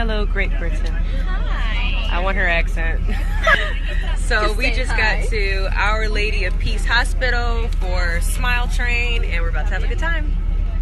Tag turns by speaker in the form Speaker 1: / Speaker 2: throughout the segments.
Speaker 1: hello, Great Britain.
Speaker 2: Hi.
Speaker 1: I want her accent. So we just got to Our Lady of Peace Hospital for Smile Train, and we're about to have a good time.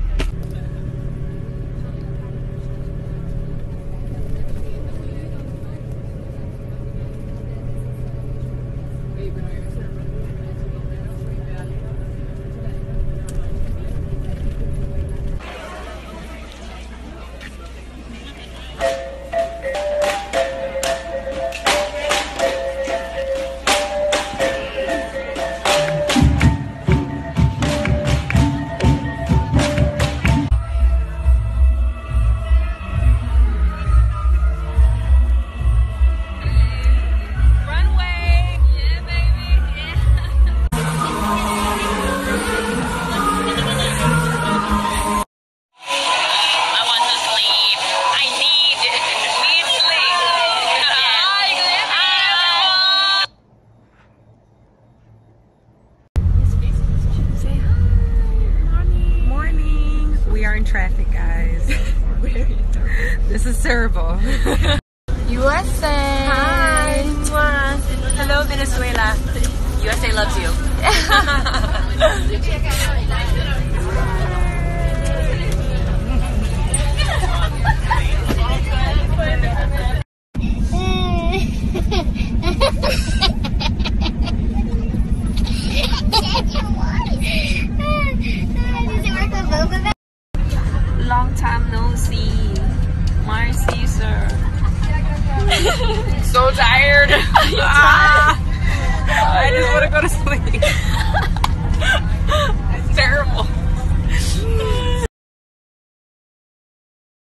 Speaker 1: Traffic, guys. This is terrible.
Speaker 2: USA.
Speaker 1: Hi. Hello, Venezuela. USA loves you.